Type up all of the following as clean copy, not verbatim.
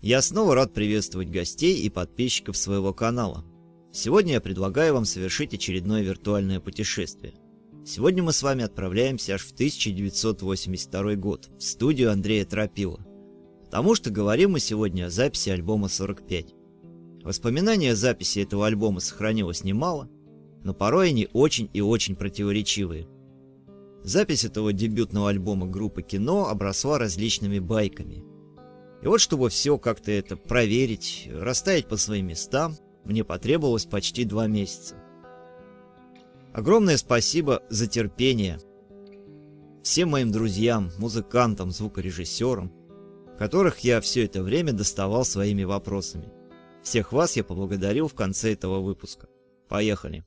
Я снова рад приветствовать гостей и подписчиков своего канала. Сегодня я предлагаю вам совершить очередное виртуальное путешествие. Сегодня мы с вами отправляемся аж в 1982 год, в студию Андрея Тропила. Потому что говорим мы сегодня о записи альбома 45. Воспоминаний о записи этого альбома сохранилось немало, но порой они очень и очень противоречивые. Запись этого дебютного альбома группы «Кино» обросла различными байками. И вот чтобы все как-то это проверить, расставить по своим местам, мне потребовалось почти 2 месяца. Огромное спасибо за терпение всем моим друзьям, музыкантам, звукорежиссерам, которых я все это время доставал своими вопросами. Всех вас я поблагодарю в конце этого выпуска. Поехали!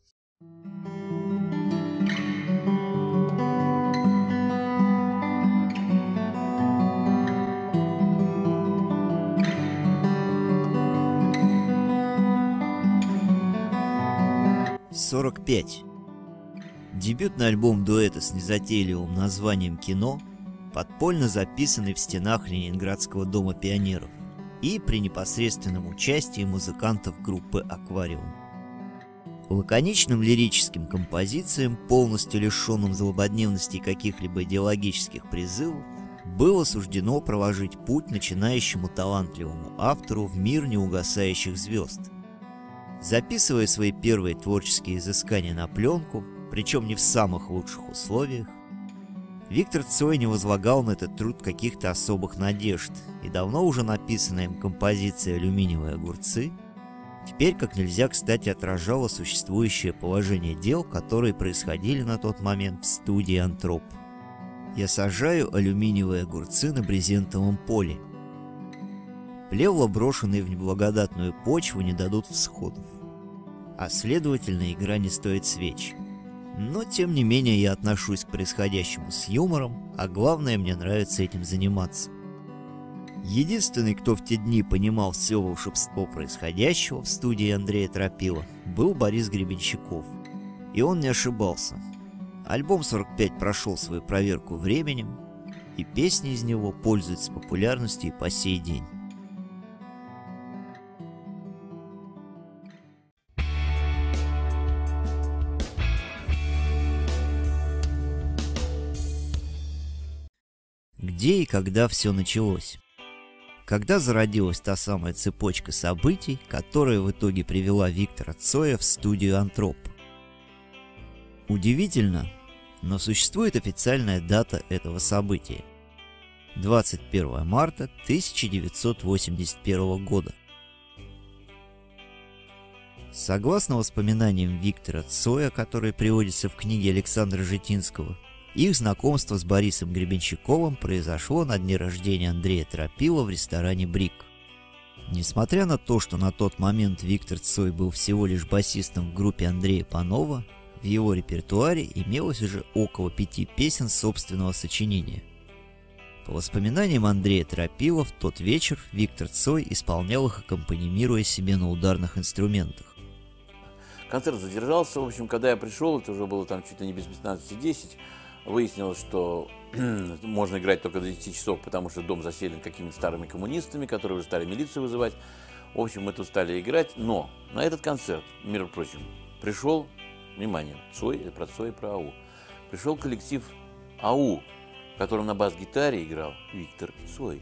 «45». Дебютный альбом дуэта с незатейливым названием «Кино», подпольно записанный в стенах Ленинградского дома пионеров и при непосредственном участии музыкантов группы «Аквариум». Лаконичным лирическим композициям, полностью лишенным злободневности и каких-либо идеологических призывов, было суждено проложить путь начинающему талантливому автору в мир неугасающих звезд. Записывая свои первые творческие изыскания на пленку, причем не в самых лучших условиях, Виктор Цой не возлагал на этот труд каких-то особых надежд, и давно уже написанная им композиция «Алюминиевые огурцы» теперь как нельзя кстати отражала существующее положение дел, которые происходили на тот момент в студии «Антроп». «Я сажаю алюминиевые огурцы на брезентовом поле. Плевла, брошенные в неблагодатную почву, не дадут всходов, а следовательно игра не стоит свеч. Но тем не менее я отношусь к происходящему с юмором, а главное, мне нравится этим заниматься». Единственный, кто в те дни понимал все волшебство происходящего в студии Андрея Тропила, был Борис Гребенщиков. И он не ошибался. Альбом 45 прошел свою проверку временем, и песни из него пользуются популярностью и по сей день. Где и когда все началось? Когда зародилась та самая цепочка событий, которая в итоге привела Виктора Цоя в студию «Антроп»? Удивительно, но существует официальная дата этого события. 21 марта 1981 года. Согласно воспоминаниям Виктора Цоя, которые приводятся в книге Александра Житинского, их знакомство с Борисом Гребенщиковым произошло на дне рождения Андрея Тропила в ресторане «Брик». Несмотря на то, что на тот момент Виктор Цой был всего лишь басистом в группе Андрея Панова, в его репертуаре имелось уже около 5 песен собственного сочинения. По воспоминаниям Андрея Тропила, в тот вечер Виктор Цой исполнял их, аккомпанируя себе на ударных инструментах. Концерт задержался. В общем, когда я пришел, это уже было там чуть ли не без 15:10. Выяснилось, что можно играть только до 10 часов, потому что дом заселен какими-то старыми коммунистами, которые уже стали милицию вызывать. В общем, мы тут стали играть. Но на этот концерт, между прочим, пришел, внимание, Цой, про Цой и про АУ. Пришел коллектив АУ, в котором на бас-гитаре играл Виктор Цой.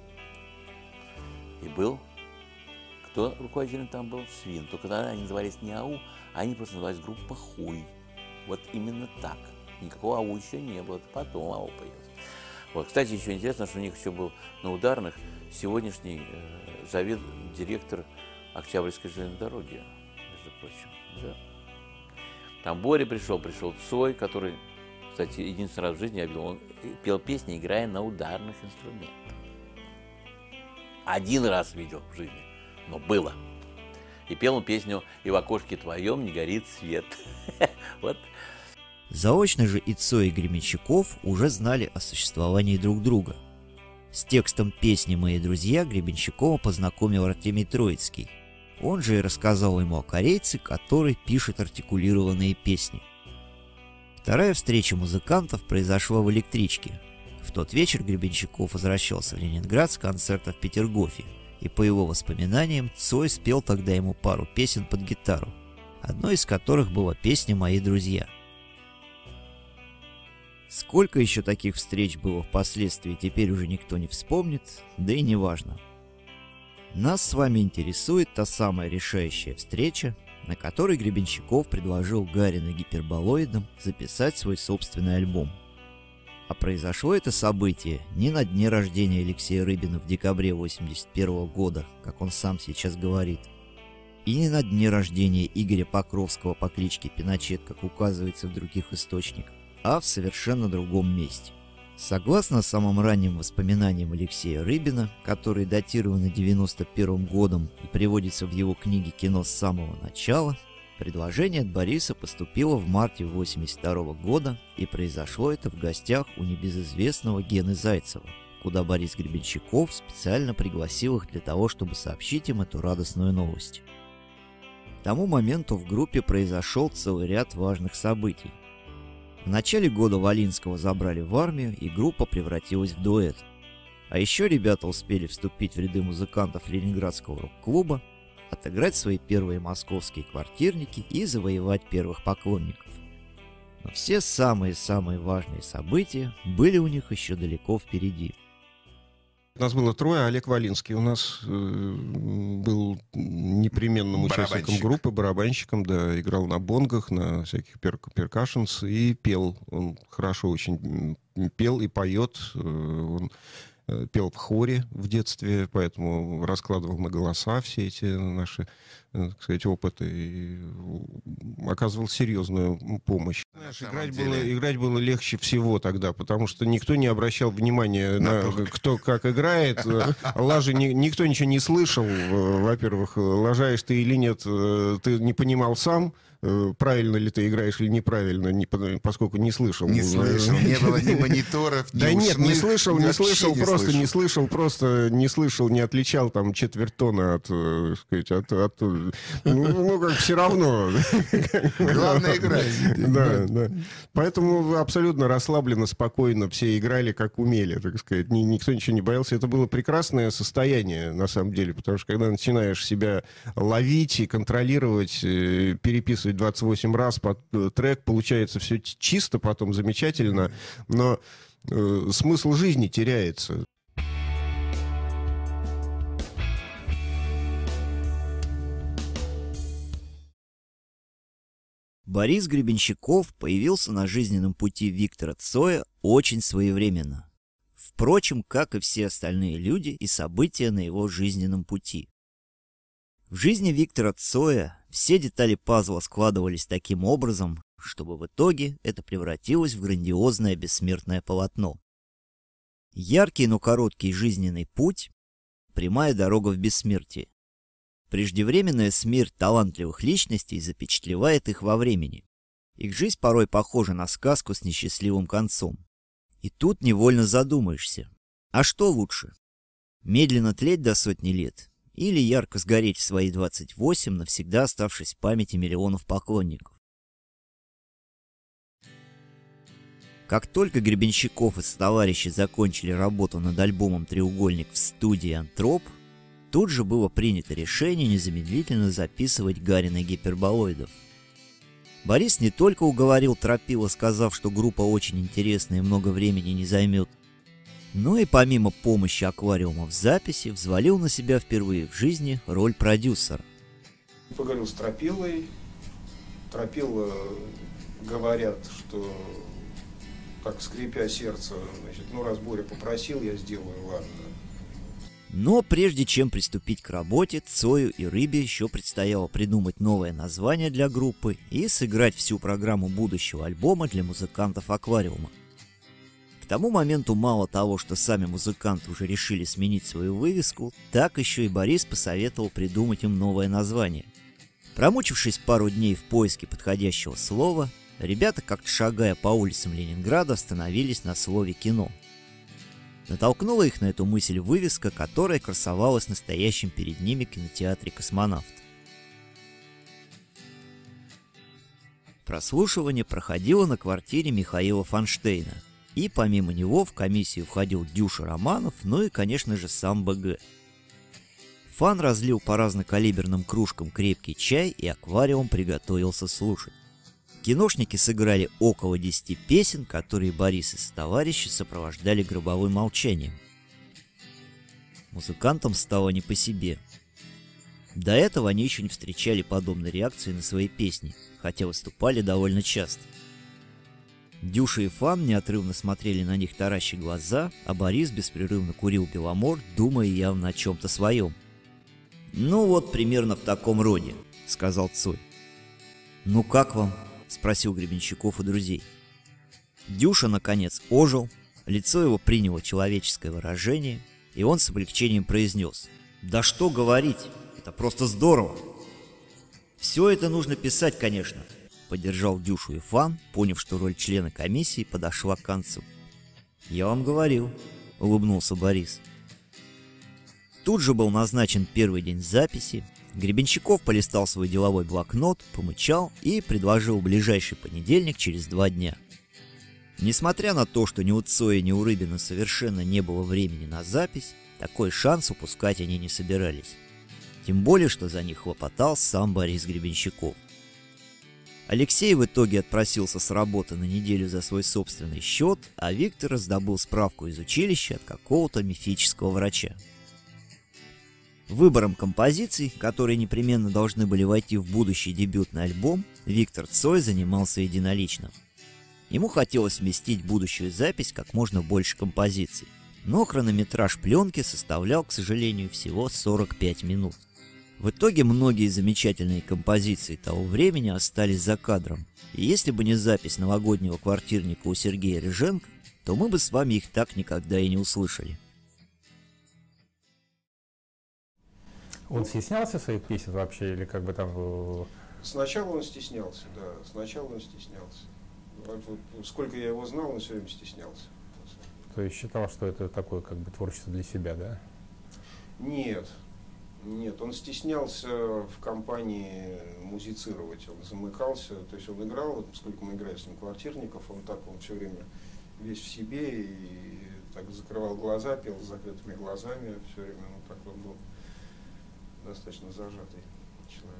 И был, кто руководителем там был? Свин. Только тогда они назывались не АУ, а они просто назывались группа Хуй. Вот именно так. Никакого АУ еще не было, это потом АУ появился. Вот. Кстати, еще интересно, что у них еще был на ударных сегодняшний директор Октябрьской железной дороги, между прочим. Да. Там Боря пришел Цой, который, кстати, единственный раз в жизни я видел, он пел песни, играя на ударных инструментах. Один раз видел в жизни, но было. И пел он песню «И в окошке твоем не горит свет». Вот. Заочно же и Цой, и Гребенщиков уже знали о существовании друг друга. С текстом песни «Мои друзья» Гребенщикова познакомил Артемий Троицкий. Он же и рассказал ему о корейце, который пишет артикулированные песни. Вторая встреча музыкантов произошла в электричке. В тот вечер Гребенщиков возвращался в Ленинград с концерта в Петергофе и по его воспоминаниям Цой спел тогда ему пару песен под гитару, одной из которых была песня «Мои друзья». Сколько еще таких встреч было впоследствии, теперь уже никто не вспомнит, да и не важно. Нас с вами интересует та самая решающая встреча, на которой Гребенщиков предложил Гарину гиперболоидам записать свой собственный альбом. А произошло это событие не на дне рождения Алексея Рыбина в декабре 1981 года, как он сам сейчас говорит, и не на дне рождения Игоря Покровского по кличке Пиночет, как указывается в других источниках, а в совершенно другом месте. Согласно самым ранним воспоминаниям Алексея Рыбина, которые датированы 1991 годом и приводятся в его книге «Кино с самого начала», предложение от Бориса поступило в марте 1982 года, и произошло это в гостях у небезызвестного Гены Зайцева, куда Борис Гребенщиков специально пригласил их для того, чтобы сообщить им эту радостную новость. К тому моменту в группе произошел целый ряд важных событий. В начале года Волинского забрали в армию, и группа превратилась в дуэт. А еще ребята успели вступить в ряды музыкантов Ленинградского рок-клуба, отыграть свои первые московские квартирники и завоевать первых поклонников. Но все самые-самые важные события были у них еще далеко впереди. Нас было трое. Олег Волинский у нас был непременным участником группы, барабанщиком, да, играл на бонгах, на всяких перкашенс и пел. Он хорошо очень пел и поет. Он пел в хоре в детстве, поэтому раскладывал на голоса все эти наши, так сказать, опыты и оказывал серьезную помощь. Знаешь, играть было легче всего тогда, потому что никто не обращал внимания на кто как играет. Лажи никто ничего не слышал. Во-первых, лажаешь ты или нет, ты не понимал сам, правильно ли ты играешь или неправильно, поскольку не слышал. Не было ни мониторов, ни да нет, не слышал, просто не слышал, не отличал там четверть тона от, сказать, от ну, как все равно. Главное играть. Да. Поэтому абсолютно расслабленно, спокойно все играли, как умели, так сказать. Никто ничего не боялся. Это было прекрасное состояние, на самом деле, потому что когда начинаешь себя ловить и контролировать, переписывать 28 раз под трек, получается все чисто, потом замечательно, но смысл жизни теряется. Борис Гребенщиков появился на жизненном пути Виктора Цоя очень своевременно. Впрочем, как и все остальные люди и события на его жизненном пути. В жизни Виктора Цоя все детали пазла складывались таким образом, чтобы в итоге это превратилось в грандиозное бессмертное полотно. Яркий, но короткий жизненный путь – прямая дорога в бессмертие. Преждевременная смерть талантливых личностей запечатлевает их во времени. Их жизнь порой похожа на сказку с несчастливым концом. И тут невольно задумаешься, а что лучше? Медленно тлеть до сотни лет или ярко сгореть в свои 28, навсегда оставшись в памяти миллионов поклонников? Как только Гребенщиков и товарищи закончили работу над альбомом «Треугольник» в студии «Антроп», тут же было принято решение незамедлительно записывать Гарина гиперболоидов. Борис не только уговорил Тропила, сказав, что группа очень интересная и много времени не займет, но и помимо помощи аквариума в записи взвалил на себя впервые в жизни роль продюсера. Поговорил с Тропилой. Тропила говорят, что так скрипя сердце, значит, раз Боря попросил, я сделаю, ладно. Но прежде чем приступить к работе, Цою и Рыбе еще предстояло придумать новое название для группы и сыграть всю программу будущего альбома для музыкантов аквариума. К тому моменту мало того, что сами музыканты уже решили сменить свою вывеску, так еще и Борис посоветовал придумать им новое название. Промучившись пару дней в поиске подходящего слова, ребята, как-то шагая по улицам Ленинграда, остановились на слове «кино». Натолкнула их на эту мысль вывеска, которая красовалась на стоящем перед ними кинотеатре «Космонавт». Прослушивание проходило на квартире Михаила Фонштейна, и помимо него в комиссию входил Дюша Романов, ну и, конечно же, сам БГ. Фан разлил по разнокалиберным кружкам крепкий чай, и аквариум приготовился слушать. Киношники сыграли около 10 песен, которые Борис и товарищи сопровождали гробовым молчанием. Музыкантам стало не по себе. До этого они еще не встречали подобной реакции на свои песни, хотя выступали довольно часто. Дюша и Фан неотрывно смотрели на них, тараща глаза, а Борис беспрерывно курил Беломор, думая явно о чем-то своем. «Ну вот, примерно в таком роде», — сказал Цой. «Ну как вам?» — спросил Гребенщиков у друзей. Дюша, наконец, ожил, лицо его приняло человеческое выражение, и он с облегчением произнес: «Да что говорить, это просто здорово!» «Все это нужно писать, конечно», — поддержал Дюшу и Фан, поняв, что роль члена комиссии подошла к концу. «Я вам говорил», — улыбнулся Борис. Тут же был назначен первый день записи. Гребенщиков полистал свой деловой блокнот, помычал и предложил ближайший понедельник через 2 дня. Несмотря на то, что ни у Цоя, ни у Рыбина совершенно не было времени на запись, такой шанс упускать они не собирались. Тем более, что за них хлопотал сам Борис Гребенщиков. Алексей в итоге отпросился с работы на неделю за свой собственный счет, а Виктор раздобыл справку из училища от какого-то мифического врача. Выбором композиций, которые непременно должны были войти в будущий дебютный альбом, Виктор Цой занимался единолично. Ему хотелось вместить в будущую запись как можно больше композиций, но хронометраж пленки составлял, к сожалению, всего 45 минут. В итоге многие замечательные композиции того времени остались за кадром, и если бы не запись новогоднего квартирника у Сергея Рыженко, то мы бы с вами их так никогда и не услышали. Он стеснялся своих песен вообще, или как бы там... Сначала он стеснялся, да, сначала он стеснялся. Сколько я его знал, он все время стеснялся. То есть считал, что это такое как бы творчество для себя, да? Нет, он стеснялся в компании музицировать, он замыкался, то есть он играл, вот сколько мы играли с ним квартирников, он все время весь в себе и так закрывал глаза, пел с закрытыми глазами, все время, так он был достаточно зажатый человек.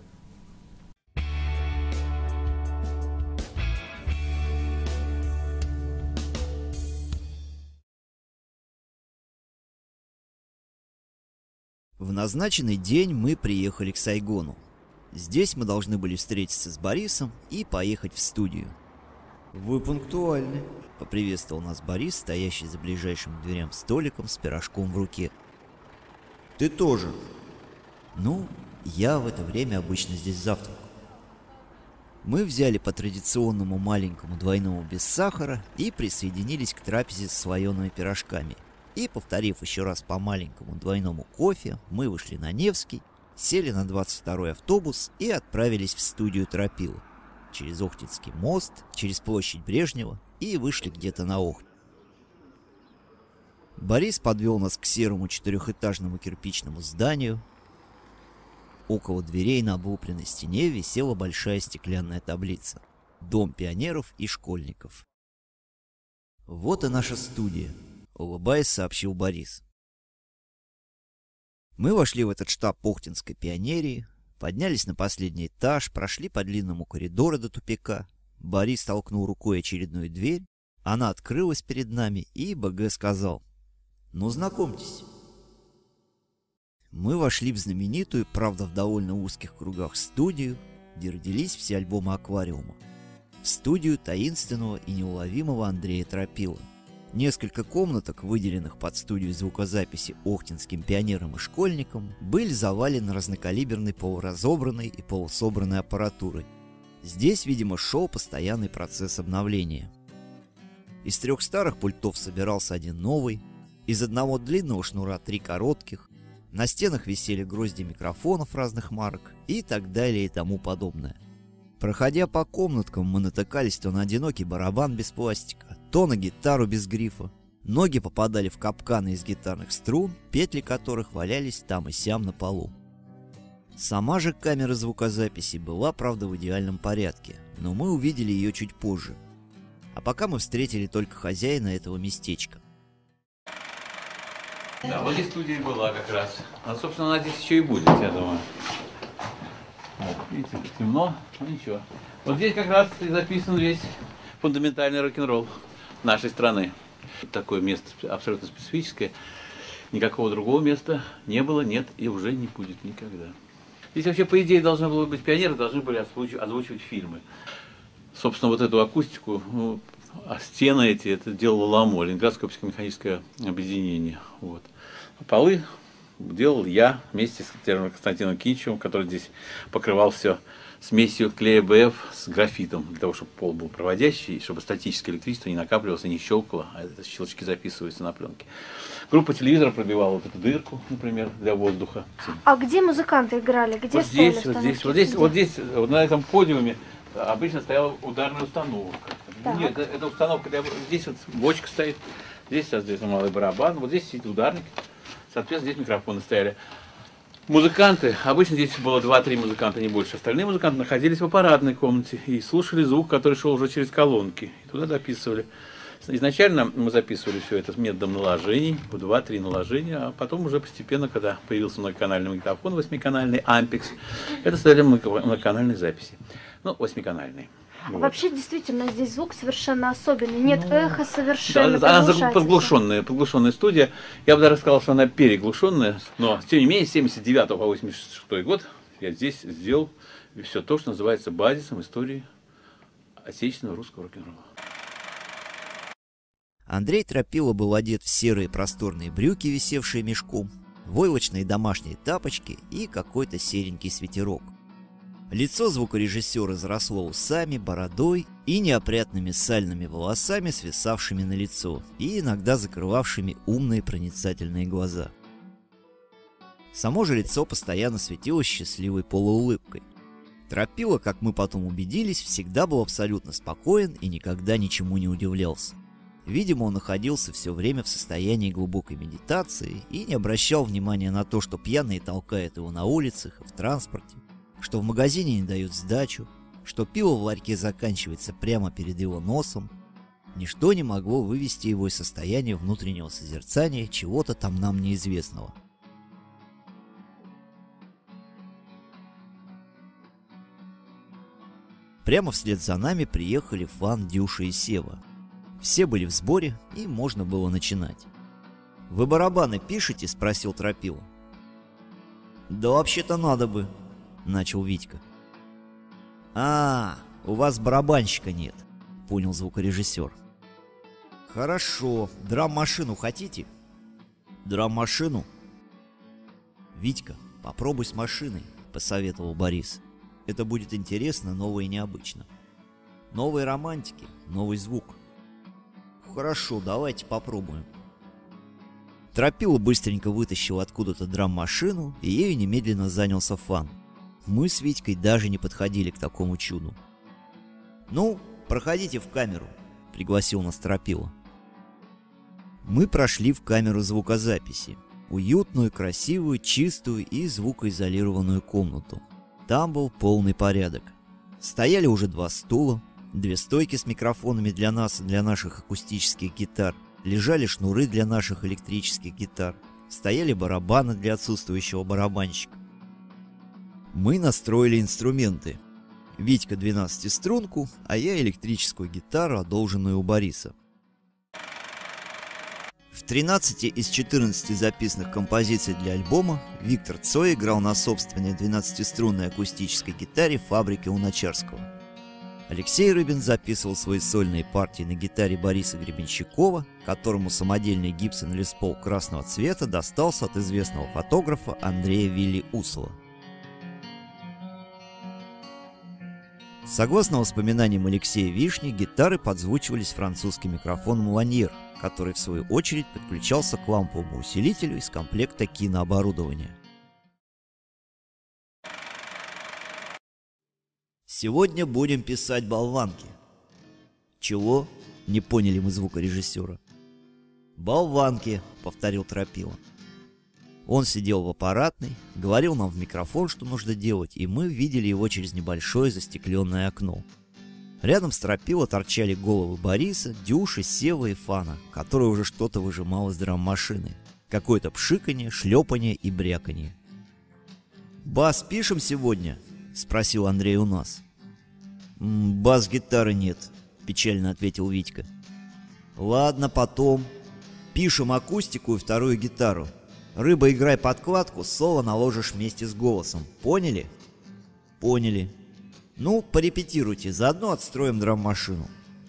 В назначенный день мы приехали к Сайгону. Здесь мы должны были встретиться с Борисом и поехать в студию. «Вы пунктуальны», — поприветствовал нас Борис, стоящий за ближайшим к дверям столиком с пирожком в руке. «Ты тоже». «Ну, я в это время обычно здесь завтракаю». Мы взяли по традиционному маленькому двойному без сахара и присоединились к трапезе с слоеными пирожками. И, повторив еще раз по маленькому двойному кофе, мы вышли на Невский, сели на 22-й автобус и отправились в студию Тропила. Через Охтинский мост, через площадь Брежнева и вышли где-то на Охте. Борис подвел нас к серому 4-этажному кирпичному зданию. Около дверей на облупленной стене висела большая стеклянная таблица: «Дом пионеров и школьников». «Вот и наша студия», — улыбаясь, сообщил Борис. Мы вошли в этот штаб Охтинской пионерии, поднялись на последний этаж, прошли по длинному коридору до тупика. Борис толкнул рукой очередную дверь, она открылась перед нами, и БГ сказал: «Ну, знакомьтесь». Мы вошли в знаменитую, правда в довольно узких кругах, студию, где родились все альбомы «Аквариума». В студию таинственного и неуловимого Андрея Тропила. Несколько комнаток, выделенных под студию звукозаписи охтинским пионерам и школьникам, были завалены разнокалиберной полуразобранной и полусобранной аппаратурой. Здесь, видимо, шел постоянный процесс обновления. Из 3 старых пультов собирался один новый, из одного длинного шнура 3 коротких, на стенах висели грозди микрофонов разных марок и так далее и тому подобное. Проходя по комнаткам, мы натыкались то на одинокий барабан без пластика, то на гитару без грифа. Ноги попадали в капканы из гитарных струн, петли которых валялись там и сям на полу. Сама же камера звукозаписи была, правда, в идеальном порядке, но мы увидели ее чуть позже. А пока мы встретили только хозяина этого местечка. Да, вот здесь студия была как раз. А, собственно, она здесь еще и будет, я думаю. Вот, видите, темно, но ничего. Вот здесь как раз и записан весь фундаментальный рок-н-ролл нашей страны. Такое место абсолютно специфическое. Никакого другого места не было, нет и уже не будет никогда. Здесь вообще, по идее, должны были быть пионеры, должны были озвучивать фильмы. Собственно, вот эту акустику, ну, а стены эти, это делало ЛАМО, Ленинградское оптико-механическое объединение. Вот. А полы делал я вместе с Константином Кинчевым, который здесь покрывал все смесью клея БФ с графитом, для того, чтобы пол был проводящий, чтобы статическое электричество не накапливалось и не щелкало, а это щелчки записываются на пленке. Группа телевизора пробивала вот эту дырку, например, для воздуха. А где музыканты играли? Где вот стояли здесь, вот на этом подиуме обычно стояла ударная установка. Так. Нет, это установка, здесь вот бочка стоит, здесь, соответственно, малый барабан, вот здесь сидит ударник, соответственно, здесь микрофоны стояли. Музыканты, обычно здесь было 2-3 музыканта, не больше. Остальные музыканты находились в аппаратной комнате и слушали звук, который шел уже через колонки. И туда записывали. Изначально мы записывали все это с методом наложений, по 2-3 наложения, а потом уже постепенно, когда появился многоканальный магнитофон, 8-канальный Ampex, это стали многоканальные записи. Ну, 8-канальные. Вот. Вообще, действительно, здесь звук совершенно особенный. Нет эха совершенно. Да, она подглушенная студия. Я бы даже сказал, что она переглушенная. Но, тем не менее, с 79 по 86 год я здесь сделал все то, что называется базисом истории отечественного русского рок-н-ролла. Андрей Тропила был одет в серые просторные брюки, висевшие мешком, войлочные домашние тапочки и какой-то серенький свитерок. Лицо звукорежиссера заросло усами, бородой и неопрятными сальными волосами, свисавшими на лицо и иногда закрывавшими умные проницательные глаза. Само же лицо постоянно светилось счастливой полуулыбкой. Тропила, как мы потом убедились, всегда был абсолютно спокоен и никогда ничему не удивлялся. Видимо, он находился все время в состоянии глубокой медитации и не обращал внимания на то, что пьяные толкают его на улицах и в транспорте, что в магазине не дают сдачу, что пиво в ларьке заканчивается прямо перед его носом. Ничто не могло вывести его из состояния внутреннего созерцания чего-то там нам неизвестного. Прямо вслед за нами приехали Фан, Дюша и Сева. Все были в сборе, и можно было начинать. «Вы барабаны пишете?» — спросил Тропила. «Да вообще-то надо бы», — начал Витька. «А, у вас барабанщика нет», — понял звукорежиссер. «Хорошо, драм-машину хотите?» «Драм-машину?» «Витька, попробуй с машиной», — посоветовал Борис. «Это будет интересно, ново и необычно. Новые романтики, новый звук». «Хорошо, давайте попробуем». Тропила быстренько вытащил откуда-то драм-машину, и ею немедленно занялся Фан. Мы с Витькой даже не подходили к такому чуду. «Ну, проходите в камеру», — пригласил нас Тропила. Мы прошли в камеру звукозаписи. Уютную, красивую, чистую и звукоизолированную комнату. Там был полный порядок. Стояли уже 2 стула, 2 стойки с микрофонами для нас и для наших акустических гитар, лежали шнуры для наших электрических гитар, стояли барабаны для отсутствующего барабанщика. Мы настроили инструменты. Витька 12-струнку, а я электрическую гитару, одолженную у Бориса. В 13 из 14 записанных композиций для альбома Виктор Цой играл на собственной 12-струнной акустической гитаре фабрики Луначарского. Алексей Рыбин записывал свои сольные партии на гитаре Бориса Гребенщикова, которому самодельный Гибсон Лес Пол красного цвета достался от известного фотографа Андрея Вилли Усова. Согласно воспоминаниям Алексея Вишни, гитары подзвучивались французским микрофоном Ланьер, который в свою очередь подключался к ламповому усилителю из комплекта кинооборудования. «Сегодня будем писать болванки». «Чего?» — не поняли мы звукорежиссера. «Болванки», — повторил Тропила. Он сидел в аппаратной, говорил нам в микрофон, что нужно делать, и мы видели его через небольшое застекленное окно. Рядом с Тропила торчали головы Бориса, Дюши, Севы и Фана, который уже что-то выжимал из драм-машины. Какое-то пшиканье, шлепанье и бряканье. «Бас пишем сегодня?» — спросил Андрей у нас. «Бас-гитары нет», — печально ответил Витька. «Ладно, потом. Пишем акустику и вторую гитару. Рыба, играй подкладку, соло наложишь вместе с голосом. Поняли?» «Поняли. Ну, порепетируйте, заодно отстроим драм-машину».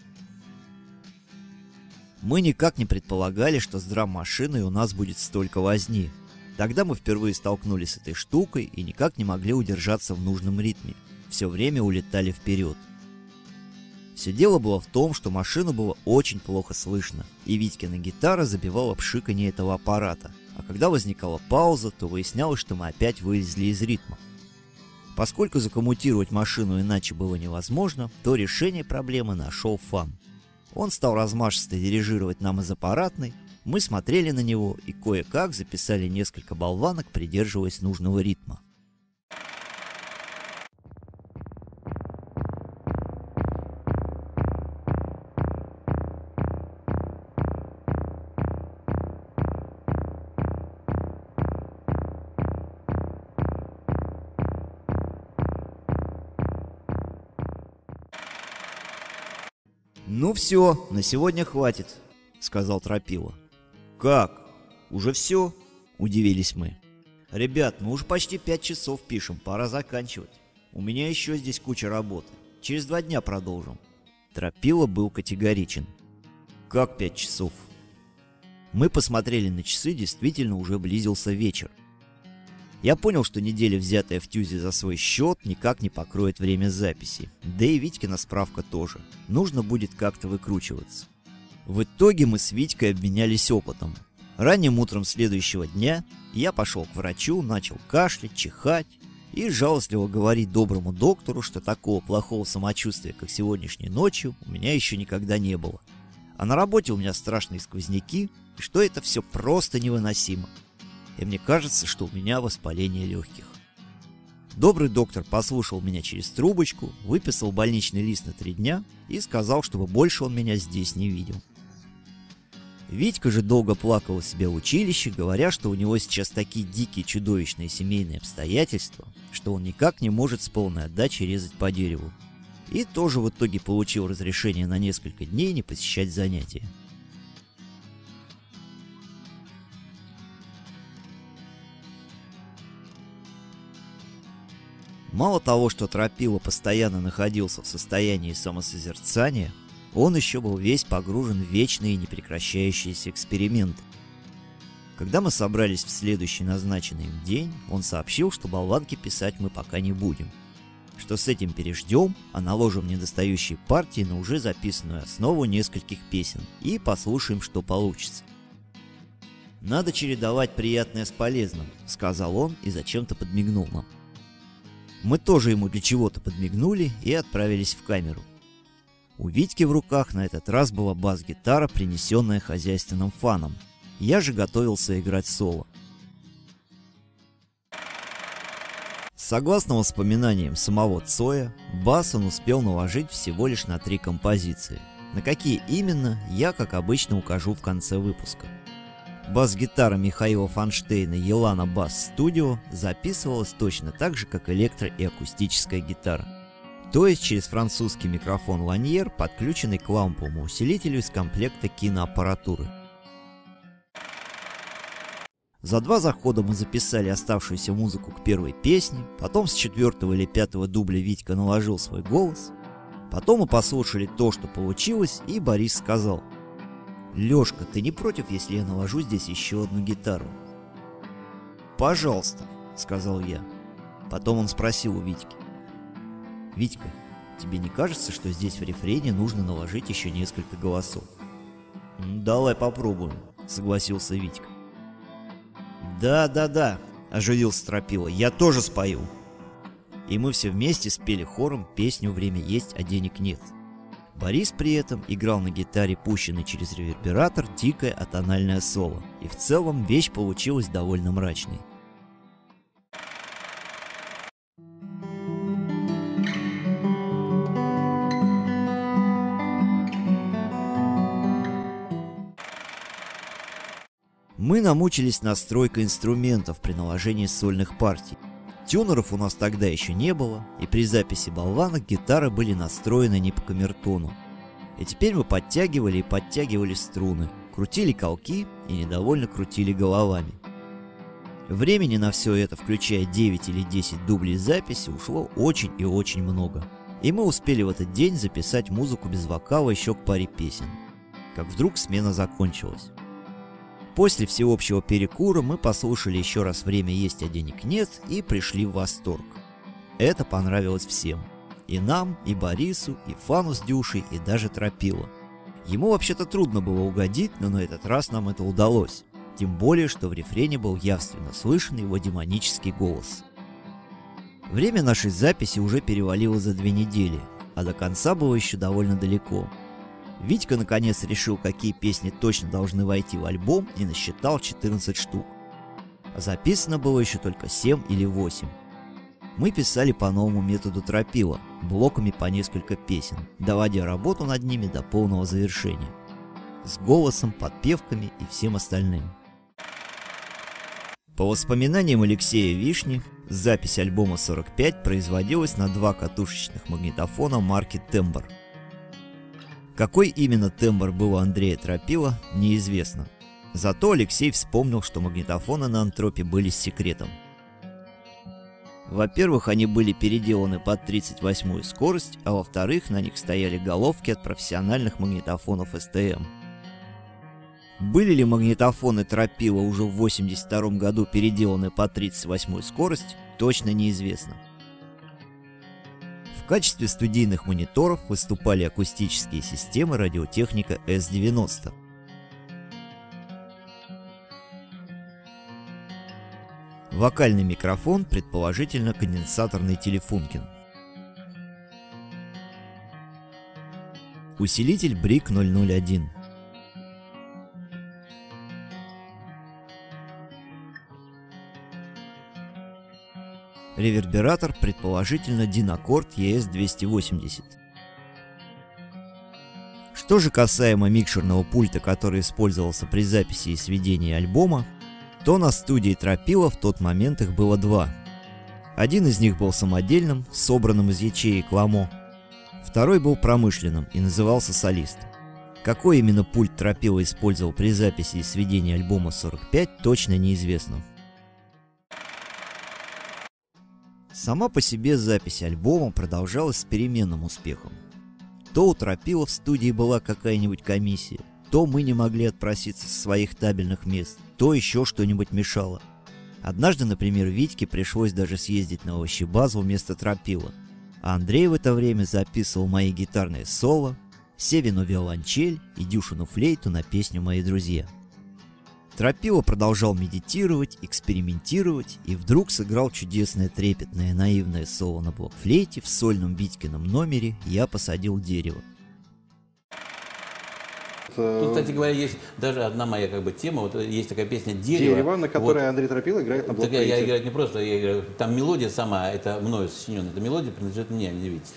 Мы никак не предполагали, что с драм-машиной у нас будет столько возни. Тогда мы впервые столкнулись с этой штукой и никак не могли удержаться в нужном ритме. Все время улетали вперед. Все дело было в том, что машину было очень плохо слышно, и Витькина гитара забивала пшиканье этого аппарата. А когда возникала пауза, то выяснялось, что мы опять вылезли из ритма. Поскольку закоммутировать машину иначе было невозможно, то решение проблемы нашел Фан. Он стал размашисто дирижировать нам из аппаратной, мы смотрели на него и кое-как записали несколько болванок, придерживаясь нужного ритма. «Ну все, на сегодня хватит», — сказал Тропила. «Как? Уже все?» — удивились мы. «Ребят, мы уже почти 5 часов пишем, пора заканчивать. У меня еще здесь куча работы. Через 2 дня продолжим». Тропила был категоричен. «Как 5 часов?» Мы посмотрели на часы, действительно уже близился вечер. Я понял, что неделя, взятая в Тюзе за свой счет, никак не покроет время записи. Да и Витькина справка тоже. Нужно будет как-то выкручиваться. В итоге мы с Витькой обменялись опытом. Ранним утром следующего дня я пошел к врачу, начал кашлять, чихать и жалостливо говорить доброму доктору, что такого плохого самочувствия, как сегодняшней ночью, у меня еще никогда не было. А на работе у меня страшные сквозняки, и что это все просто невыносимо. И мне кажется, что у меня воспаление легких. Добрый доктор послушал меня через трубочку, выписал больничный лист на 3 дня и сказал, чтобы больше он меня здесь не видел. Витька же долго плакал у себя в училище, говоря, что у него сейчас такие дикие чудовищные семейные обстоятельства, что он никак не может с полной отдачей резать по дереву. И тоже в итоге получил разрешение на несколько дней не посещать занятия. Мало того, что Тропила постоянно находился в состоянии самосозерцания, он еще был весь погружен в вечные и непрекращающиеся эксперименты. Когда мы собрались в следующий назначенный им день, он сообщил, что болванки писать мы пока не будем. Что с этим переждем, а наложим недостающие партии на уже записанную основу нескольких песен и послушаем, что получится. «Надо чередовать приятное с полезным», — сказал он и зачем-то подмигнул нам. Мы тоже ему для чего-то подмигнули и отправились в камеру. У Витьки в руках на этот раз была бас-гитара, принесенная хозяйственным Фаном. Я же готовился играть соло. Согласно воспоминаниям самого Цоя, бас он успел наложить всего лишь на 3 композиции. На какие именно, я, как обычно, укажу в конце выпуска. Бас-гитара Михаила Фанштейна Елана Bass Studio записывалась точно так же, как электро- и акустическая гитара. То есть через французский микрофон Ланьер, подключенный к ламповому усилителю из комплекта киноаппаратуры. За 2 захода мы записали оставшуюся музыку к первой песне, потом с 4-го или 5-го дубля Витька наложил свой голос, потом мы послушали то, что получилось, и Борис сказал: «Лёшка, ты не против, если я наложу здесь еще одну гитару?» «Пожалуйста», — сказал я. Потом он спросил у Витьки: «Витька, тебе не кажется, что здесь в рефрене нужно наложить еще несколько голосов?» «Давай попробуем», — согласился Витька. «Да», — оживился Тропила, — «я тоже спою». И мы все вместе спели хором песню «Время есть, а денег нет». Борис при этом играл на гитаре, пущенный через ревербератор, дикое атональное соло. И в целом вещь получилась довольно мрачной. Мы намучились настройкой инструментов при наложении сольных партий. Тюнеров у нас тогда еще не было, и при записи болванок гитары были настроены не по камертону. И теперь мы подтягивали и подтягивали струны, крутили колки и недовольно крутили головами. Времени на все это, включая 9 или 10 дублей записи, ушло очень и очень много. И мы успели в этот день записать музыку без вокала еще к паре песен. Как вдруг смена закончилась. После всеобщего перекура мы послушали еще раз «Время есть, а денег нет» и пришли в восторг. Это понравилось всем. И нам, и Борису, и Фану с Дюшей, и даже Тропила. Ему вообще-то трудно было угодить, но на этот раз нам это удалось. Тем более, что в рефрене был явственно слышен его демонический голос. Время нашей записи уже перевалило за 2 недели, а до конца было еще довольно далеко. Витька наконец решил, какие песни точно должны войти в альбом, и насчитал 14 штук. А записано было еще только 7 или 8. Мы писали по новому методу Тропила, блоками по несколько песен, доводя работу над ними до полного завершения. С голосом, подпевками и всем остальным. По воспоминаниям Алексея Вишни, запись альбома 45 производилась на 2 катушечных магнитофона марки «Тембр». Какой именно тембр был у Андрея Тропила, неизвестно. Зато Алексей вспомнил, что магнитофоны на Антропе были с секретом. Во-первых, они были переделаны под 38-ю скорость, а во-вторых, на них стояли головки от профессиональных магнитофонов СТМ. Были ли магнитофоны Тропила уже в 1982 году переделаны под 38-ю скорость, точно неизвестно. В качестве студийных мониторов выступали акустические системы радиотехника S90. Вокальный микрофон, предположительно конденсаторный Телефункин. Усилитель Брик 001. Ревербератор, предположительно Динакорд ES-280. Что же касаемо микшерного пульта, который использовался при записи и сведении альбома, то на студии Тропила в тот момент их было 2. Один из них был самодельным, собранным из ячеек Ламо. Второй был промышленным и назывался «Солист». Какой именно пульт Тропила использовал при записи и сведении альбома 45, точно неизвестно. Сама по себе запись альбома продолжалась с переменным успехом. То у Тропила в студии была какая-нибудь комиссия, то мы не могли отпроситься со своих табельных мест, то еще что-нибудь мешало. Однажды, например, Витьке пришлось даже съездить на овощебазу вместо Тропила, а Андрей в это время записывал мои гитарные соло, Севину виолончель и Дюшину флейту на песню «Мои друзья». Тропила продолжал медитировать, экспериментировать и вдруг сыграл чудесное, трепетное, наивное соло на блокфлейте в сольном Витькином номере «Я посадил дерево». Тут, кстати говоря, есть даже одна моя тема. Вот есть такая песня «Дерево», на которой Андрей Тропила играет на блокфлейте. Я играю не просто, я играю, там мелодия сама, это мною сочиненная, эта мелодия принадлежит мне, не видите.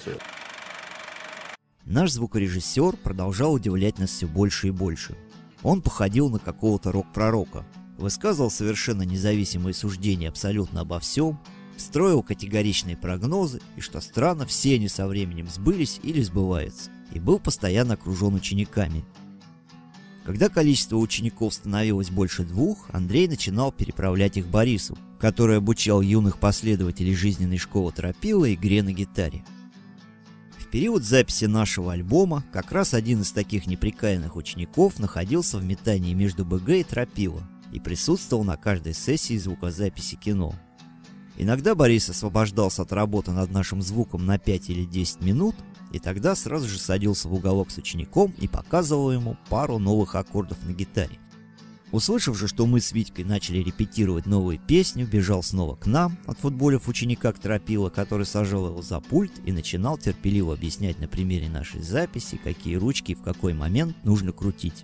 Наш звукорежиссер продолжал удивлять нас все больше и больше. Он походил на какого-то рок-пророка, высказывал совершенно независимые суждения абсолютно обо всем, строил категоричные прогнозы, и, что странно, все они со временем сбылись или сбываются, и был постоянно окружен учениками. Когда количество учеников становилось больше 2, Андрей начинал переправлять их Борису, который обучал юных последователей жизненной школы Тропила игре на гитаре. В период записи нашего альбома как раз один из таких неприкаянных учеников находился в метании между БГ и Тропила и присутствовал на каждой сессии звукозаписи кино. Иногда Борис освобождался от работы над нашим звуком на 5 или 10 минут, и тогда сразу же садился в уголок с учеником и показывал ему пару новых аккордов на гитаре. Услышав же, что мы с Витькой начали репетировать новую песню, бежал снова к нам, отфутболив ученика к Тропила, который сажал его за пульт и начинал терпеливо объяснять на примере нашей записи, какие ручки и в какой момент нужно крутить.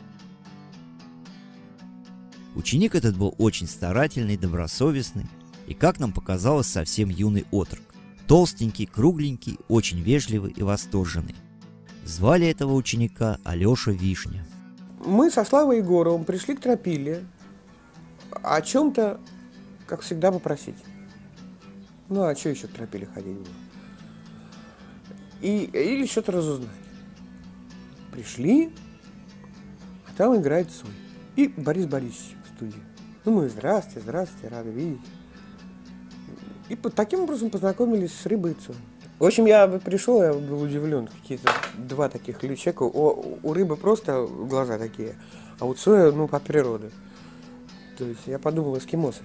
Ученик этот был очень старательный, добросовестный и, как нам показалось, совсем юный отрок. Толстенький, кругленький, очень вежливый и восторженный. Звали этого ученика Алеша Вишня. Мы со Славой Егоровым пришли к Тропиле о чем-то, как всегда, попросить. Ну, а что еще к Тропиле ходить было? Или что-то разузнать. Пришли, а там играет Цой. И Борис Борисович в студии. Ну, мы здравствуйте, рады видеть. И таким образом познакомились с Рыбой и Цоем. В общем, я пришел, я был удивлен. Какие-то два таких человека. У Рыбы просто глаза такие, а у Цоя, ну, от природы. То есть я подумал, эскимосы.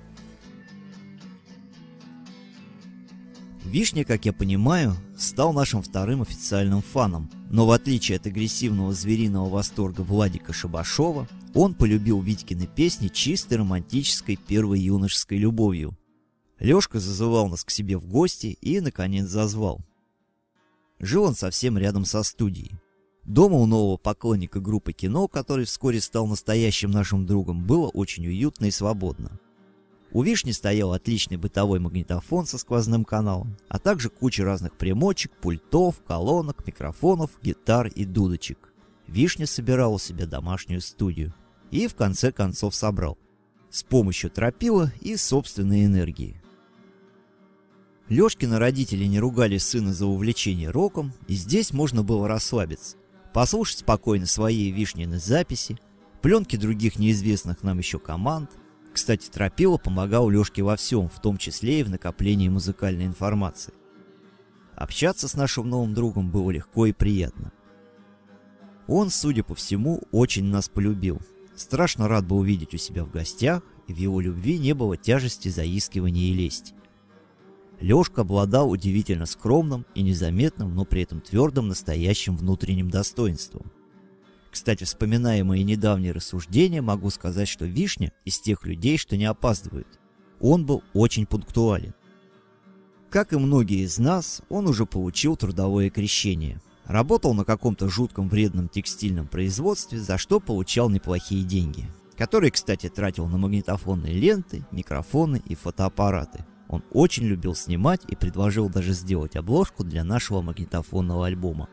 Вишня, как я понимаю, стал нашим вторым официальным фаном, но в отличие от агрессивного звериного восторга Владика Шабашова, он полюбил Витькины песни чистой романтической первой юношеской любовью. Лёшка зазывал нас к себе в гости и, наконец, зазвал. Жил он совсем рядом со студией. Дома у нового поклонника группы «Кино», который вскоре стал настоящим нашим другом, было очень уютно и свободно. У Вишни стоял отличный бытовой магнитофон со сквозным каналом, а также куча разных примочек, пультов, колонок, микрофонов, гитар и дудочек. Вишня собирал у себя домашнюю студию. И в конце концов собрал. С помощью Тропила и собственной энергии. Лёшкины родители не ругали сына за увлечение роком, и здесь можно было расслабиться. Послушать спокойно свои Вишнины записи, пленки других неизвестных нам еще команд. Кстати, Тропила помогал Лёшке во всем, в том числе и в накоплении музыкальной информации. Общаться с нашим новым другом было легко и приятно. Он, судя по всему, очень нас полюбил. Страшно рад был увидеть у себя в гостях, и в его любви не было тяжести, заискивания и лести. Лёшка обладал удивительно скромным и незаметным, но при этом твердым настоящим внутренним достоинством. Кстати, вспоминая мои недавние рассуждения, могу сказать, что Вишня из тех людей, что не опаздывают. Он был очень пунктуален. Как и многие из нас, он уже получил трудовое крещение. Работал на каком-то жутком вредном текстильном производстве, за что получал неплохие деньги, которые, кстати, тратил на магнитофонные ленты, микрофоны и фотоаппараты. Он очень любил снимать и предложил даже сделать обложку для нашего магнитофонного альбома.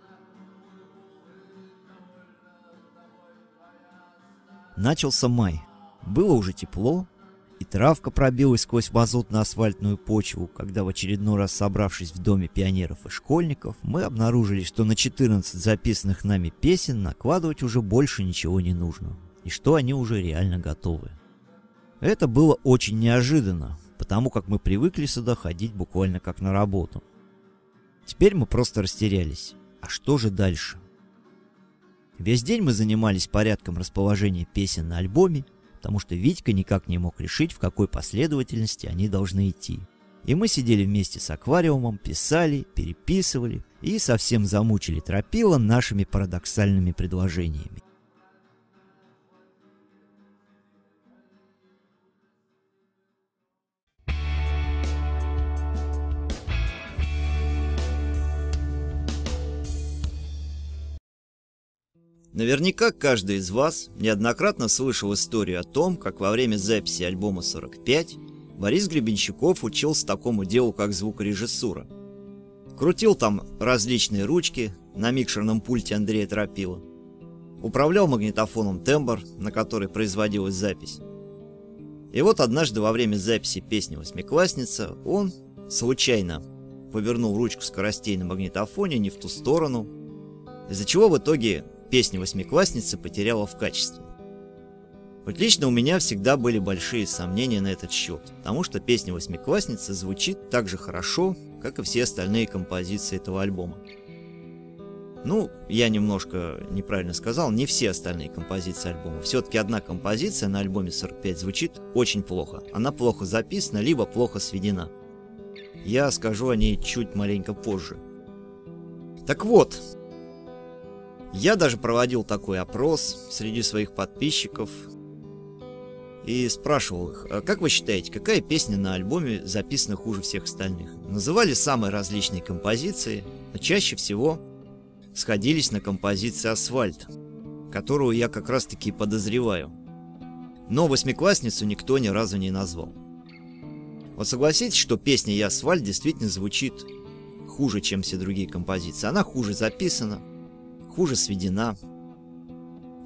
Начался май. Было уже тепло, и травка пробилась сквозь мазутно-асфальтную почву, когда в очередной раз, собравшись в доме пионеров и школьников, мы обнаружили, что на 14 записанных нами песен накладывать уже больше ничего не нужно, и что они уже реально готовы. Это было очень неожиданно, потому как мы привыкли сюда ходить буквально как на работу. Теперь мы просто растерялись. А что же дальше? Весь день мы занимались порядком расположения песен на альбоме, потому что Витька никак не мог решить, в какой последовательности они должны идти. И мы сидели вместе с аквариумом, писали, переписывали и совсем замучили Тропила нашими парадоксальными предложениями. Наверняка каждый из вас неоднократно слышал историю о том, как во время записи альбома 45 Борис Гребенщиков учился такому делу, как звукорежиссура. Крутил там различные ручки на микшерном пульте Андрея Тропила. Управлял магнитофоном тембр, на который производилась запись. И вот однажды во время записи песни «Восьмиклассница» он случайно повернул ручку скоростей на магнитофоне не в ту сторону, из-за чего в итоге песня «Восьмиклассница» потеряла в качестве. Вот лично у меня всегда были большие сомнения на этот счет, потому что песня «Восьмиклассница» звучит так же хорошо, как и все остальные композиции этого альбома. Ну, я немножко неправильно сказал, не все остальные композиции альбома. Все-таки одна композиция на альбоме 45 звучит очень плохо. Она плохо записана, либо плохо сведена. Я скажу о ней чуть маленько позже. Так вот, я даже проводил такой опрос среди своих подписчиков и спрашивал их: а как вы считаете, какая песня на альбоме записана хуже всех остальных? Называли самые различные композиции, но чаще всего сходились на композиции «Асфальт», которую я как раз таки подозреваю. Но «Восьмиклассницу» никто ни разу не назвал. Вот согласитесь, что песня «Я асфальт» действительно звучит хуже, чем все другие композиции. Она хуже записана, хуже сведена.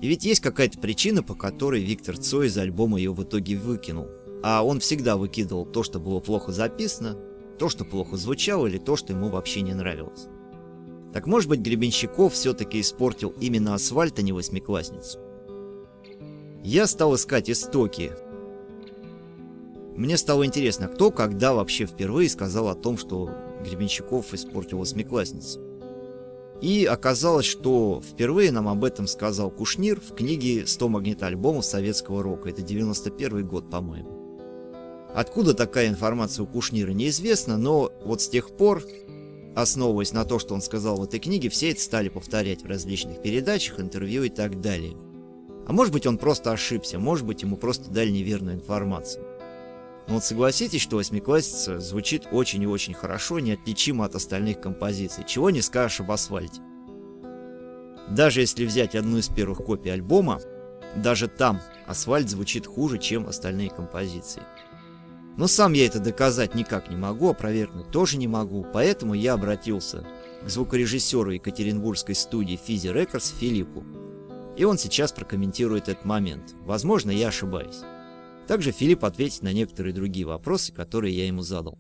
И ведь есть какая-то причина, по которой Виктор Цой из альбома ее в итоге выкинул. А он всегда выкидывал то, что было плохо записано, то, что плохо звучало, или то, что ему вообще не нравилось. Так может быть, Гребенщиков все-таки испортил именно асфальт, а не восьмиклассницу? Я стал искать истоки. Мне стало интересно, кто когда вообще впервые сказал о том, что Гребенщиков испортил восьмиклассницу. И оказалось, что впервые нам об этом сказал Кушнир в книге «100 магнитоальбомов советского рока». Это 91 год, по-моему. Откуда такая информация у Кушнира, неизвестно, но вот с тех пор, основываясь на то, что он сказал в этой книге, все это стали повторять в различных передачах, интервью и так далее. А может быть, он просто ошибся, может быть, ему просто дали неверную информацию. Но вот согласитесь, что «Восьмиклассница» звучит очень и очень хорошо, неотличимо от остальных композиций. Чего не скажешь об «Асфальте». Даже если взять одну из первых копий альбома, даже там «Асфальт» звучит хуже, чем остальные композиции. Но сам я это доказать никак не могу, опровергнуть тоже не могу, поэтому я обратился к звукорежиссеру екатеринбургской студии Fizzy Records Филиппу. И он сейчас прокомментирует этот момент. Возможно, я ошибаюсь. Также Филипп ответит на некоторые другие вопросы, которые я ему задал.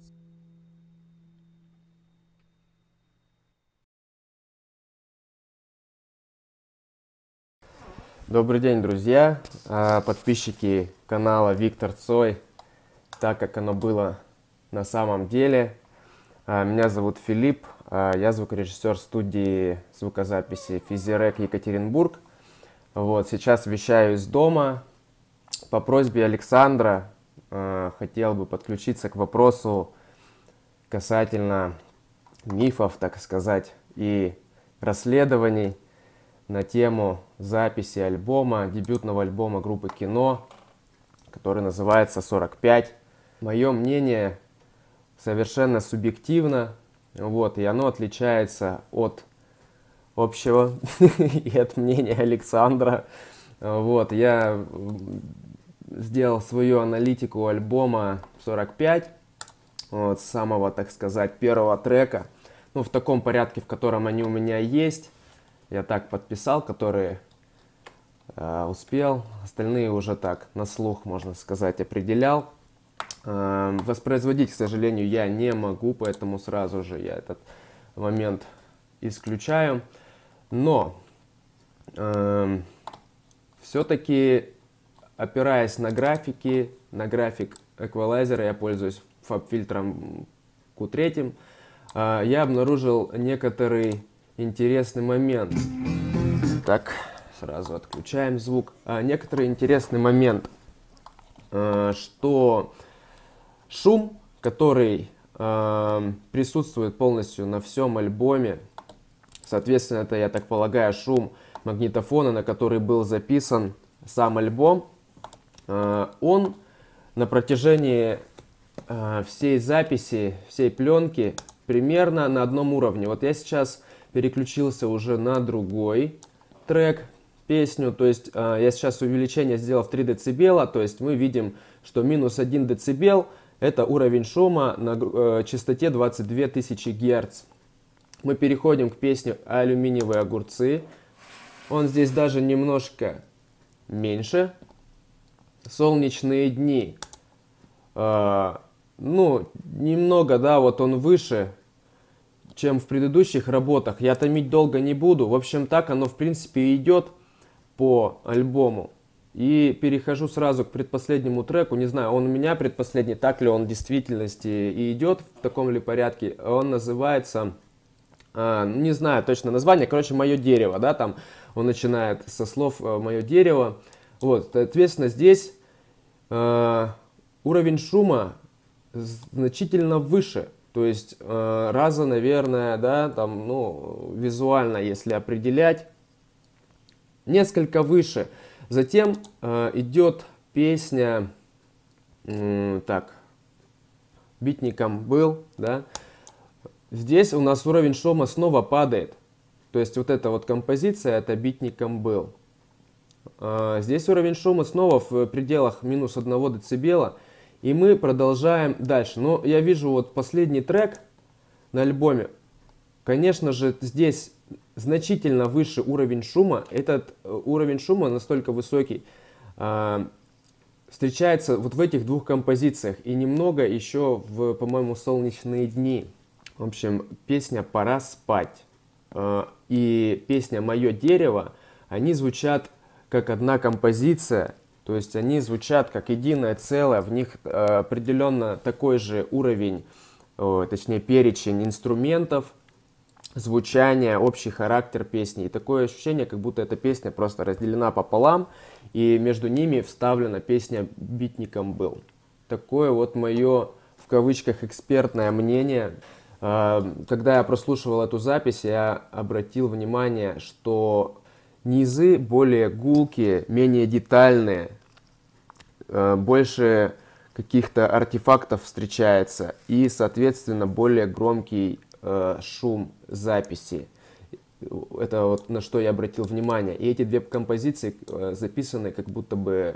Добрый день, друзья, подписчики канала Виктор Цой, так как оно было на самом деле. Меня зовут Филипп, я звукорежиссер студии звукозаписи Fizzy Rec Екатеринбург. Вот, сейчас вещаю из дома. По просьбе Александра хотел бы подключиться к вопросу касательно мифов, так сказать, и расследований на тему записи альбома, дебютного альбома группы «Кино», который называется «45». Мое мнение совершенно субъективно, вот, и оно отличается от общего и от мнения Александра. Вот, я сделал свою аналитику альбома 45, вот, с самого, так сказать, первого трека, ну, в таком порядке, в котором они у меня есть. Я так подписал, которые успел, остальные уже так на слух, можно сказать, определял. Воспроизводить, к сожалению, я не могу, поэтому сразу же я этот момент исключаю. Но все-таки, опираясь на графики, на график эквалайзера, я пользуюсь фаб-фильтром Q3, я обнаружил некоторый интересный момент. Так, сразу отключаем звук. Некоторый интересный момент, что шум, который присутствует полностью на всем альбоме, соответственно, это, я так полагаю, шум магнитофона, на который был записан сам альбом, он на протяжении всей записи, всей пленки примерно на одном уровне. Вот я сейчас переключился уже на другой трек, песню, то есть я сейчас увеличение сделал в 3 дБ, то есть мы видим, что минус 1 дБ это уровень шума на частоте 22 тысячи Гц. Мы переходим к песне «Алюминиевые огурцы». Он здесь даже немножко меньше. «Солнечные дни». Ну, немного, да, вот он выше, чем в предыдущих работах. Я томить долго не буду. В общем, так оно, в принципе, идет по альбому. И перехожу сразу к предпоследнему треку. Не знаю, он у меня предпоследний, так ли он в действительности и идет, в таком ли порядке. Он называется, не знаю точно название, короче, «Мое дерево», да, там он начинает со слов «Мое дерево». Вот, соответственно, здесь уровень шума значительно выше. То есть раза, наверное, да, там, ну, визуально, если определять, несколько выше. Затем идет песня, так, «Битником был», да. Здесь у нас уровень шума снова падает. То есть вот эта вот композиция, это «Битником был». Здесь уровень шума снова в пределах минус 1 дБ. И мы продолжаем дальше. Но я вижу вот последний трек на альбоме. Конечно же, здесь значительно выше уровень шума. Этот уровень шума настолько высокий, встречается вот в этих двух композициях и немного еще в, по-моему, «Солнечные дни». В общем, песня «Пора спать» и песня «Мое дерево», они звучат как одна композиция, то есть они звучат как единое целое, в них определенно такой же уровень, точнее перечень инструментов, звучание, общий характер песни. И такое ощущение, как будто эта песня просто разделена пополам, и между ними вставлена песня «Битником был». Такое вот мое, в кавычках, экспертное мнение. Когда я прослушивал эту запись, я обратил внимание, что низы более гулкие, менее детальные, больше каких-то артефактов встречается, и, соответственно, более громкий шум записи. Это вот на что я обратил внимание. И эти две композиции записаны как будто бы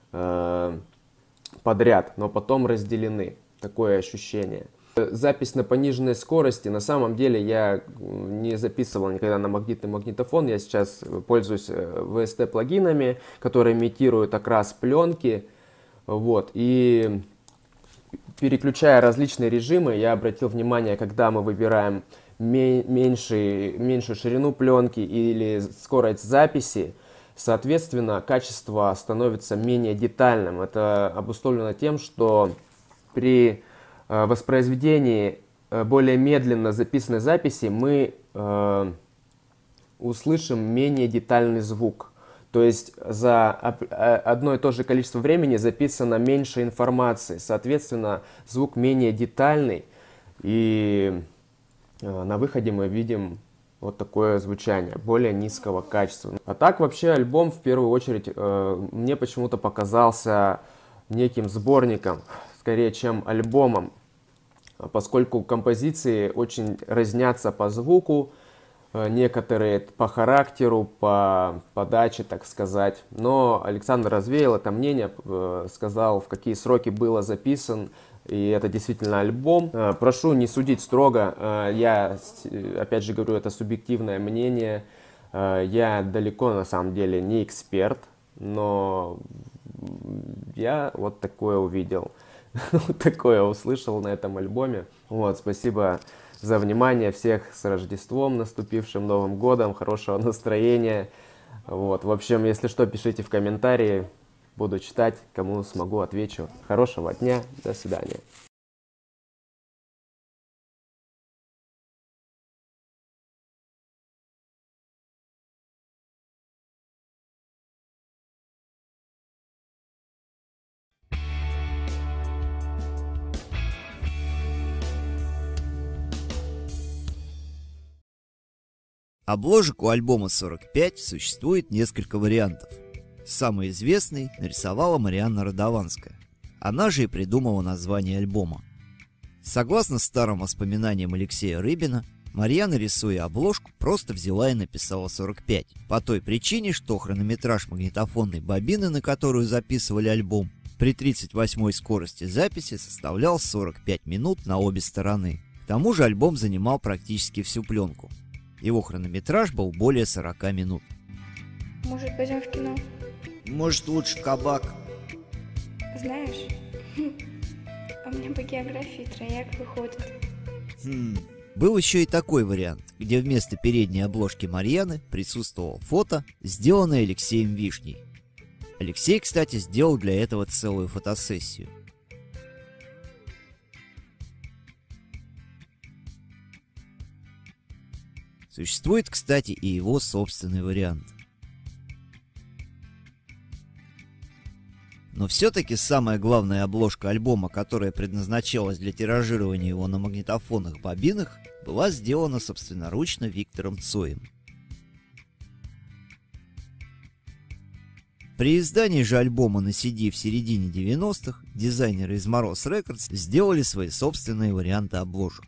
подряд, но потом разделены. Такое ощущение. Запись на пониженной скорости, на самом деле я не записывал никогда на магнитный магнитофон. Я сейчас пользуюсь VST-плагинами, которые имитируют окрас пленки. Вот. И переключая различные режимы, я обратил внимание, когда мы выбираем меньшую ширину пленки или скорость записи, соответственно, качество становится менее детальным. Это обусловлено тем, что при воспроизведении более медленно записанной записи мы услышим менее детальный звук. То есть за одно и то же количество времени записано меньше информации. Соответственно, звук менее детальный. И на выходе мы видим вот такое звучание, более низкого качества. А так вообще альбом в первую очередь мне почему-то показался неким сборником, скорее чем альбомом, поскольку композиции очень разнятся по звуку, некоторые по характеру, по подаче, так сказать. Но Александр развеял это мнение, сказал, в какие сроки было записан, и это действительно альбом. Прошу не судить строго, я, опять же говорю, это субъективное мнение. Я далеко, на самом деле, не эксперт, но я вот такое увидел, такое услышал на этом альбоме. Вот, спасибо за внимание, всех с Рождеством наступившим, Новым годом, хорошего настроения. Вот, в общем, если что, пишите в комментарии, буду читать, кому смогу, отвечу. Хорошего дня, до свидания. Обложек у альбома 45 существует несколько вариантов. Самый известный нарисовала Марианна Радованская. Она же и придумала название альбома. Согласно старым воспоминаниям Алексея Рыбина, Марьяна, рисуя обложку, просто взяла и написала 45. По той причине, что хронометраж магнитофонной бобины, на которую записывали альбом, при 38-й скорости записи составлял 45 минут на обе стороны. К тому же альбом занимал практически всю пленку. Его хронометраж был более 40 минут. Может, пойдем в кино? Может, лучше в кабак? Знаешь, у меня по географии трояк выходит. Был еще и такой вариант, где вместо передней обложки Марьяны присутствовало фото, сделанное Алексеем Вишней. Алексей, кстати, сделал для этого целую фотосессию. Существует, кстати, и его собственный вариант. Но все-таки самая главная обложка альбома, которая предназначалась для тиражирования его на магнитофонных бобинах, была сделана собственноручно Виктором Цоем. При издании же альбома на CD в середине 90-х дизайнеры из Moroz Records сделали свои собственные варианты обложек.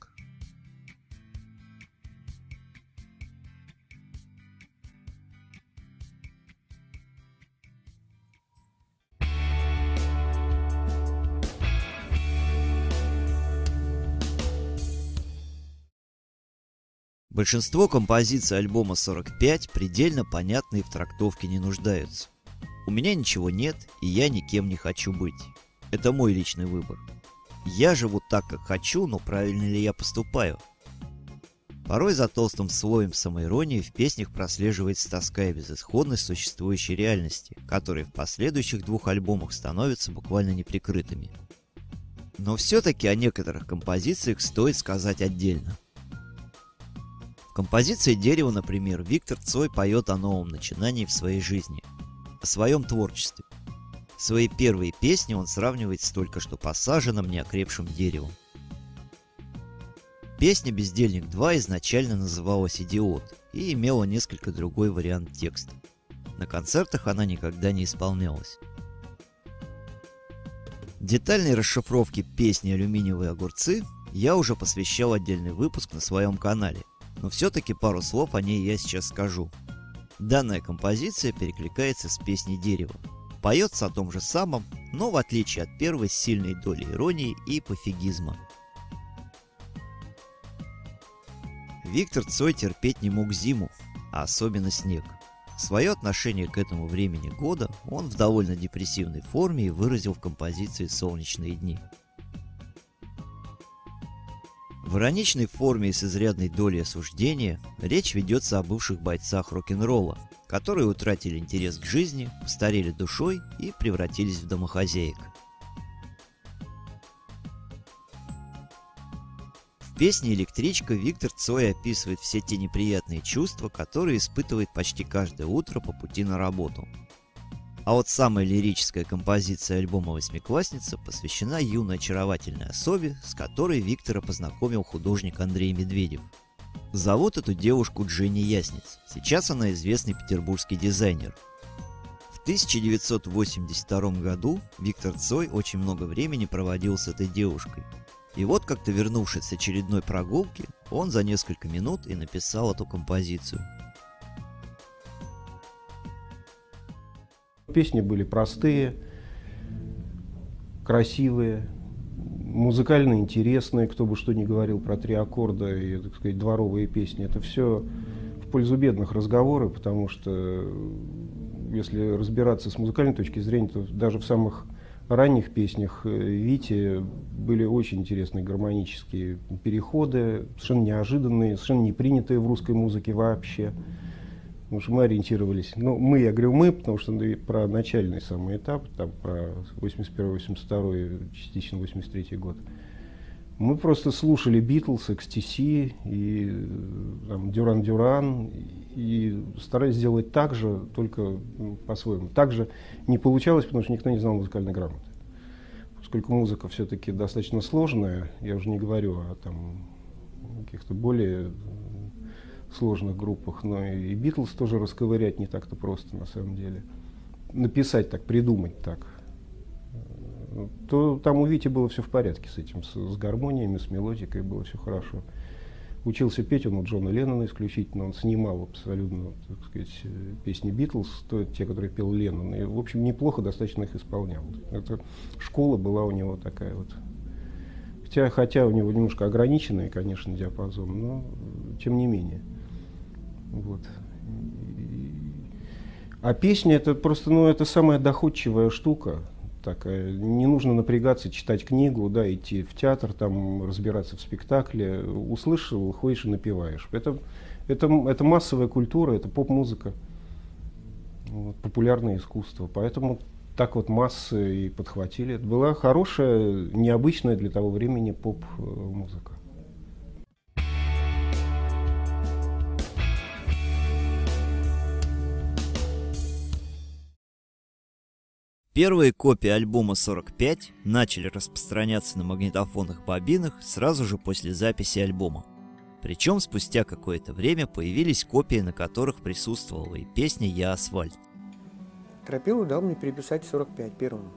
Большинство композиций альбома 45 предельно понятны и в трактовке не нуждаются. У меня ничего нет, и я никем не хочу быть. Это мой личный выбор. Я живу так, как хочу, но правильно ли я поступаю? Порой за толстым слоем самоиронии в песнях прослеживается тоска и безысходность существующей реальности, которые в последующих 2 альбомах становятся буквально неприкрытыми. Но все-таки о некоторых композициях стоит сказать отдельно. В композиции «Дерево», например, Виктор Цой поет о новом начинании в своей жизни, о своем творчестве. Свои первые песни он сравнивает с только что посаженным неокрепшим деревом. Песня «Бездельник 2» изначально называлась «Идиот» и имела несколько другой вариант текста. На концертах она никогда не исполнялась. Детальной расшифровке песни «Алюминиевые огурцы» я уже посвящал отдельный выпуск на своем канале, но все-таки пару слов о ней я сейчас скажу. Данная композиция перекликается с песней «Дерево». Поется о том же самом, но в отличие от первой с сильной долей иронии и пофигизма. Виктор Цой терпеть не мог зиму, а особенно снег. Свое отношение к этому времени года он в довольно депрессивной форме и выразил в композиции «Солнечные дни». В ироничной форме и с изрядной долей осуждения речь ведется о бывших бойцах рок-н-ролла, которые утратили интерес к жизни, постарели душой и превратились в домохозяек. В песне «Электричка» Виктор Цой описывает все те неприятные чувства, которые испытывает почти каждое утро по пути на работу. А вот самая лирическая композиция альбома «Восьмиклассница» посвящена юной очаровательной особе, с которой Виктора познакомил художник Андрей Медведев. Зовут эту девушку Дженни Ясниц. Сейчас она известный петербургский дизайнер. В 1982 году Виктор Цой очень много времени проводил с этой девушкой. И вот как-то вернувшись с очередной прогулки, он за несколько минут и написал эту композицию. Песни были простые, красивые, музыкально интересные, кто бы что ни говорил про 3 аккорда и, так сказать, дворовые песни. Это все в пользу бедных разговоры, потому что если разбираться с музыкальной точки зрения, то даже в самых ранних песнях Вити были очень интересные гармонические переходы, совершенно неожиданные, совершенно не принятые в русской музыке вообще. Потому что мы ориентировались, я говорю мы, потому что про начальный самый этап, там про 81-82, частично 83 год. Мы просто слушали Битлз, XTC и Дюран Дюран и старались сделать так же, только по-своему. Так же не получалось, потому что никто не знал музыкальной грамоты. Поскольку музыка все-таки достаточно сложная, я уже не говорю о каких-то более сложных группах, но и Битлз тоже расковырять не так-то просто на самом деле. Написать так, придумать так. То там у Вити было все в порядке с этим, с гармониями, с мелодикой, было все хорошо. Учился петь он у Джона Леннона исключительно, он снимал абсолютно, так сказать, песни Битлз, те, которые пел Леннон, и, в общем, неплохо достаточно их исполнял. Эта школа была у него такая вот. Хотя у него немножко ограниченный, конечно, диапазон, но тем не менее. Вот. А песня это просто, это самая доходчивая штука такая. Не нужно напрягаться, читать книгу, идти в театр, там разбираться в спектакле. Услышал, ходишь и напеваешь. Это массовая культура, это поп-музыка, популярное искусство. Поэтому так вот массы и подхватили. Это была хорошая, необычная для того времени поп-музыка. Первые копии альбома 45 начали распространяться на магнитофонных бобинах сразу же после записи альбома. Причем спустя какое-то время появились копии, на которых присутствовала и песня «Я асфальт». Тропилу дал мне переписать 45 первым.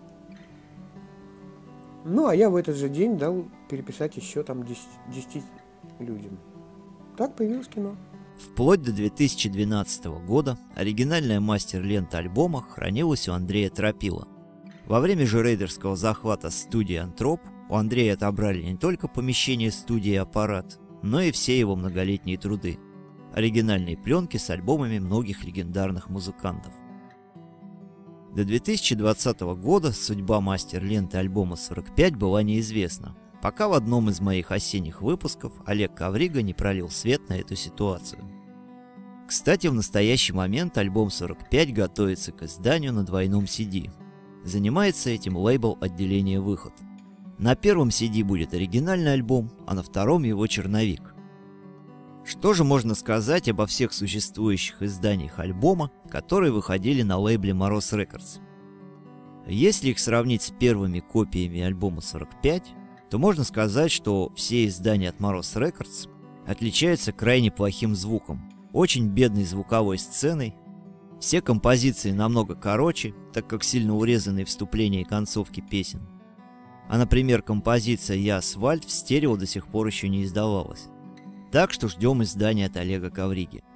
А я в этот же день дал переписать еще 10 людям. Так появилось кино. Вплоть до 2012 года оригинальная мастер-лента альбома хранилась у Андрея Тропила. Во время же рейдерского захвата студии «Антроп» у Андрея отобрали не только помещение студии и аппарат, но и все его многолетние труды. Оригинальные пленки с альбомами многих легендарных музыкантов. До 2020 года судьба мастер-ленты альбома 45 была неизвестна, пока в одном из моих осенних выпусков Олег Коврига не пролил свет на эту ситуацию. Кстати, в настоящий момент альбом 45 готовится к изданию на двойном CD. Занимается этим лейбл отделения «Выход». На первом CD будет оригинальный альбом, а на втором его черновик. Что же можно сказать обо всех существующих изданиях альбома, которые выходили на лейбле Мороз Рекордс? Если их сравнить с первыми копиями альбома 45, то можно сказать, что все издания от Мороз Рекордс отличаются крайне плохим звуком, очень бедной звуковой сценой. Все композиции намного короче, так как сильно урезаны вступления и концовки песен. А, например, композиция «Я асфальт» в стерео до сих пор еще не издавалась. Так что ждем издания от Олега Ковриги.